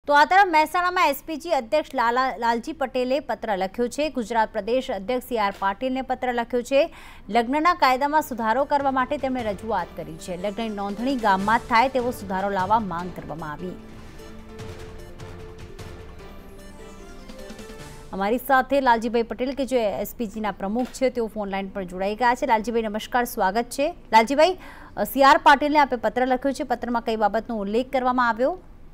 તો આ તરફ મહેસાણામાં એસપીજી અધ્યક્ષ લાલજી પટેલે પત્ર લખ્યો છે। ગુજરાત પ્રદેશ અધ્યક્ષ CR પાટીલને પત્ર લખ્યો છે। લગ્નના કાયદામાં સુધારો કરવા માટે તેમણે રજૂઆત કરી છે। લગ્નની નોંધણી ગામમાં જ થાય તેવો સુધારો લાવવા માંગ કરવામાં આવી। हमारी साथ लालजीभाई पटेल के जो एसपीजी ना प्रमुख है तो फोन लाइन पर जोड़ाई गया है। लालजीभाई नमस्कार, स्वागत है। लालजीभाई, CR पाटील ने आपे पत्र लख्यो छे, पत्र में कई बाबतनो उल्लेख करवामां आव्यो?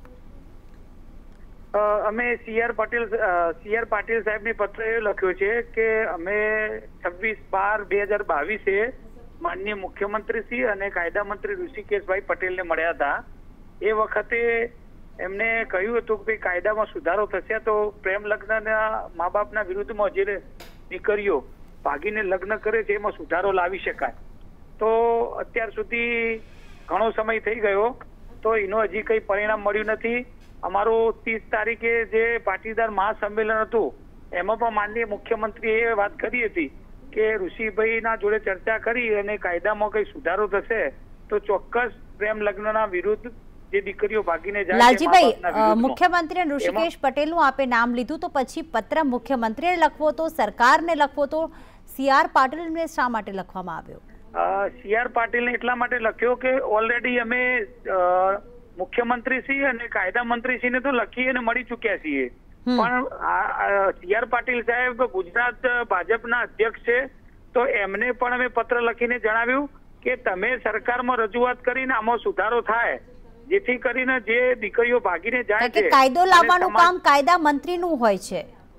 अमे CR पाटील साहेब ने पत्र ए लख्यो छे के अमे 26/12/2022 माननीय मुख्यमंत्री श्री अने कायदा मंत्री ऋषिकेशभाई पटेल ने मळ्या हता। ए वखते एमने कह्युं हतुं के कायदामां सुधारो थशे तो प्रेम लग्नना माँ बापना विरुद्धमां जे दीकरीओ भागीने लग्न करे छे एमां सुधारो लावी शकाय। तो अत्यार सुधी घणो समय थई गयो तो एनो हजी कई परिणाम मळ्युं नथी। अमारो 30 तारीखे जे पाटीदार महासम्मेलन हतुं एमां पण माननीय मुख्यमंत्रीए वात करी हती के ऋषिभाईना जोडे चर्चा करी अने कायदामां कई सुधारो थशे तो चोक्कस प्रेम लग्नना विरुद्ध जे दीकरीओ भागीने जाय। लालजीभाई, मुख्यमंत्री ऋषिकेश पटेलનું आपे नाम लीधुं तो पछी पत्र मुख्यमंत्रीने लखवो तो सरकारने लखवो तो CR पाटीलने शा माटे लखवामां आव्यो? CR पाटीलने एटला माटे लख्यो के ऑलरेडी अमे मुख्यमंत्री श्री अने कायदा मंत्री श्री ने तो लखी अने मळी चूक्या छीए, पण CR पाटील साहेब गुजरात भाजपना अध्यक्ष छे तो एमने पण अमे पत्र लखीने जणाव्युं के तमे सरकारमां रजूआत करीने आमां सुधारो थाय जेथी करीने जे दीकरीओ भागीने जाय छे। कायदो लावવાનું કામ કાયદા મંત્રીનું હોય છે।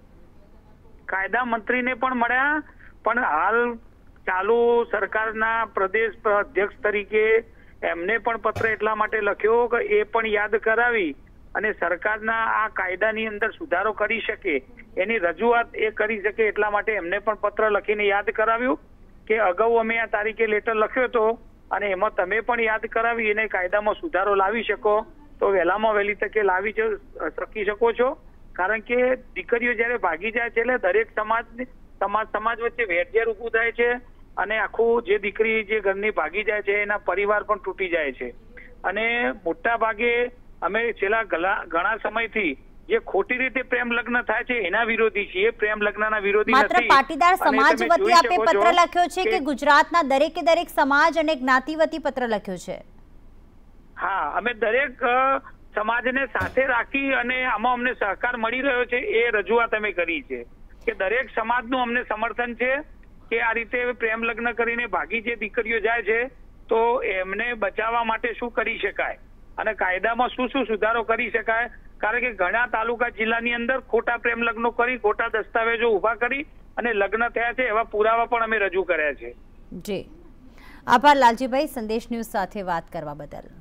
કાયદા મંત્રીને પણ મળ્યા, પણ હાલ ચાલુ સરકારના પ્રદેશ અધ્યક્ષ તરીકે એમને પણ પત્ર એટલા માટે લખ્યો કે એ પણ યાદ કરાવી અને સરકારના આ કાયદાની અંદર સુધારો કરી શકે એની રજૂઆત એ કરી શકે એટલા માટે એમને પણ પત્ર લખીને યાદ કરાવ્યું કે અગાઉ અમે આ તારીખે લેટર લખ્યો હતો અને એમાં તમે પણ યાદ કરાવી એને કાયદામાં સુધારો લાવી શકો તો વહેલામાં વહેલી તકે લાવી શકી શકો છો। કારણ કે દીકરીઓ જ્યારે ભાગી જાય છે એટલે દરેક સમાજ વચ્ચે વેરઝેર ઊભું થાય છે અને આખું જે દીકરી જે ઘરની ભાગી જાય છે એના પરિવાર પણ તૂટી જાય છે। અને મોટા ભાગે અમે છેલ્લા ઘણા સમયથી જે ખોટી રીતે પ્રેમ લગ્ન થાય છે એના વિરોધી છીએ, પ્રેમ લગ્નના વિરોધી નથી। માત્ર પાટીદાર સમાજ વતી આપે પત્ર લખ્યો છે કે ગુજરાતના દરેકે દરેક સમાજ અને જ્ઞાતિ વતી પત્ર લખ્યો છે? હા, અમે દરેક સમાજને સાથે રાખી અને આમાં અમને સહકાર મળી રહ્યો છે એ રજૂઆત અમે કરી છે કે દરેક સમાજનું અમને સમર્થન છે કે આ રીતે પ્રેમ લગ્ન કરીને ભાગી જે દીકરીઓ જાય છે તો એમને બચાવવા માટે શું કરી શકાય અને કાયદામાં શું શું સુધારો કરી શકાય। કારણ કે ઘણા તાલુકા જિલ્લાની અંદર ખોટા પ્રેમ લગ્નો કરી ખોટા દસ્તાવેજો ઉભા કરી અને લગ્ન થયા છે એવા પુરાવા પણ અમે રજૂ કર્યા છે। જી, આભાર લાલજીભાઈ, સંદેશ ન્યૂઝ સાથે વાત કરવા બદલ।